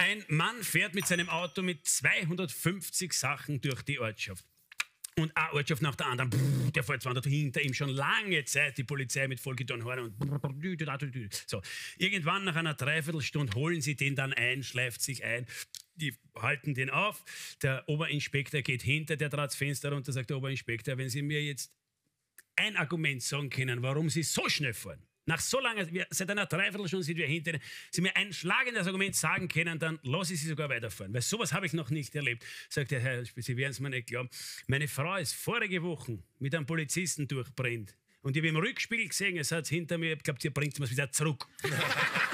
Ein Mann fährt mit seinem Auto mit 250 Sachen durch die Ortschaft. Und eine Ortschaft nach der anderen, der fährt zwar hinter ihm schon lange Zeit, die Polizei mit vollgetan Horn und so. Irgendwann nach einer Dreiviertelstunde holen sie den dann ein, schleift sich ein, die halten den auf, der Oberinspektor geht hinter, der dreht das Fenster runter, sagt der Oberinspektor, wenn Sie mir jetzt ein Argument sagen können, warum Sie so schnell fahren, nach so langer, seit einer Dreiviertelstunde sind wir hinter Ihnen, Sie mir ein schlagendes Argument sagen können, dann lasse ich Sie sogar weiterfahren. Weil sowas habe ich noch nicht erlebt. Sagt der Herr, Sie werden es mir nicht glauben. Meine Frau ist vorige Woche mit einem Polizisten durchbrennt. Und ich habe im Rückspiegel gesehen, es hat hinter mir, ich glaube, die bringt es wieder zurück.